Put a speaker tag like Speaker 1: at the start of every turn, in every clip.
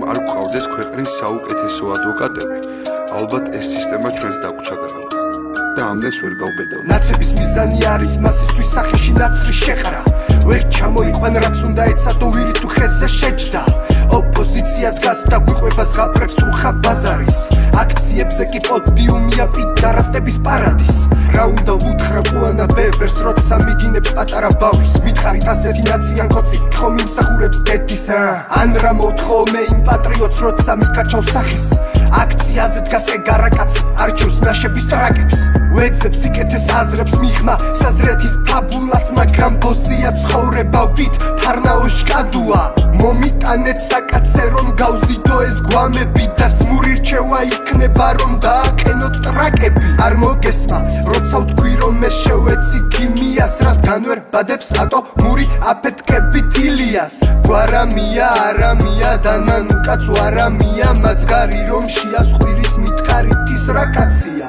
Speaker 1: არ გვყავდეს ქვეყნის საუკეთესო ადვოკატები, ალბათ ეს სისტემა ჩვენს დაგვჩაგრალდა და ამდენს ვერ გავბედავ.
Speaker 2: ნაცების მიზანი არის მასისთვის სახეში ნაცრის შეყრა. ვერ ჩამოიყვან რაც უნდა ეცადო ვირი თუ ხეზე შეჯდა. ოპოზიცია დგას და გვიყვება ზღაპრებს ტრუხა ბაზარის. აქციებზე კი პოდიუმია პიდარასტების პარადის. რა უნდა ვუთხრა ყუანა ბებერს როცა მიგინებს პატარა ბავშვს. მითხარით ასეთი ნაციან კოცი ხომ იმსახურებს დედის ან რა მოთხოვე იმ პატრიოტს როცა მიკაჩავს სახის. აქციაზე დგას ეგარა კაცი არჩევს ნაშების ტრაკებს. ვეძებს სიკეთეს აზრებს მიღმა საზრეთის ფაბულას მაგრამ ბოსია ცხოვრება ვით ფარნაოშ კადუა. მომიტანეთ საკაცე რომ გავზიდო ეს გვამები და ძმური რჩევა იქნება რომ დააყენოთ ტრაკები. არ მოგესმა როცა ვთქვი რომ მე შევეცი ქიმიას რადგან ვერ ბადებს ატომური აფეთქებით ილიას. გვარამია არამია დანანუკაც ვარამია მაძღარი რომ შეასხვირის მითხარით ის რა კაცია.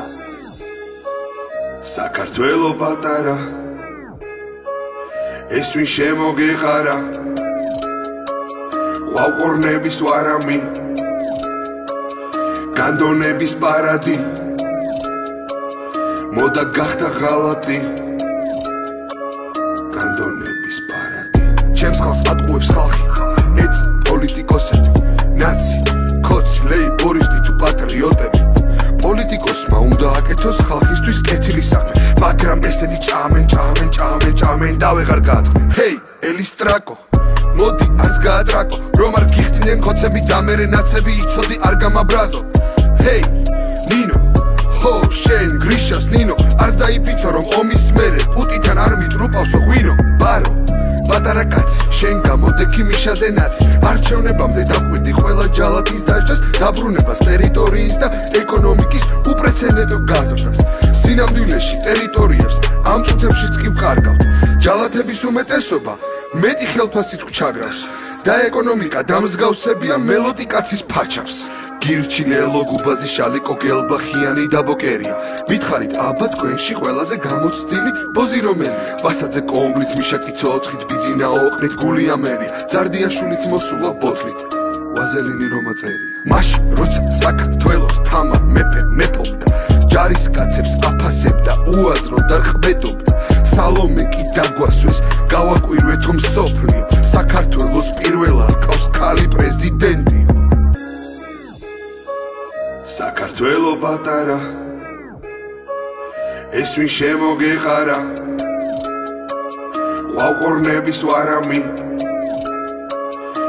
Speaker 1: საქართველო პატარა ეს ვინ შემოგეხარა ყვავყორნების ვარამი განდონების პარადი მოდა გახდა ღალატი განდონების პარადი. ჩემს ხალხს ატყუებს ხალხი ეც პოლიტიკოსები ნაცი კოცი ლეიბორისტი თუ პატრიოტები. პოლიტიკოსმა უნდა აკეთოს ხალხისთვის კეთილი საქმე მაგრამ ესენი ჭამენ და ვეღარ გააწყდნენ. ჰეი ელისტრაკო მოდი არც გაატრაკო რომ არ გიხდნენ ხოცები და მერე ნაცები იცოდი არ გამაბრაზო. ჰეი ნინო ხო შენ გრიშას ნინო არც დაიფიცო რომ ომის მერე პუტიდან არ მიწრუპავსო ღვინო ბარო პატარა კაცი შენ გამოდექი მიშაზე ნაცი. არჩევნებამდე დაკვირდი ყველა ჯალათის დასჯას დაბრუნებას ტერიტორიის და ეკონომიკის უპრეცედენტო გაზრდას. სინამდვილეში ტერიტორიებს ამ წუთებშიც კი ვკარგავთ. ჯალათების უმეტესობა მეტი ხელფასით გვჩაგრავს და ეკონომიკა დამსგავსებია მელოტი კაცის ფაჩავს. გირჩილი ელოგუბაზი შალიკო გელბახიანი და ბოკერია. მითხარით აბა თქვენში ყველაზე გამოცდილი ბოზი რომელია. ვასაძე კომბლით მიშაკი ცოცხით ბიძინა ოყრით გულია მერია. ზარდიაშვილიც მოსულა ბოთლით ვაზელინი რომ აწერია. მაშინ როცა საქართველოს თამარ მეფე მეფობდა ჯარისკაცებს აფასებდა უაზრო და რხბედობდა. სალომე კი დაგვასვეს გავაკვირვეთ რომ სოფლიო საქართველოს პირველად ყავს ქალი პრეზიდენტია. საქართველო პატარა ეს ვინ შემოგეხარა ყვავყორნების ვარამი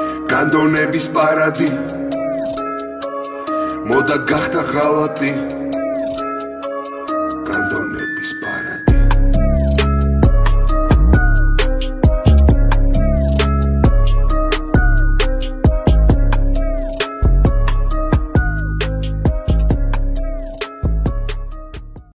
Speaker 1: განდონების პარადი მოდა გახდა ღალატი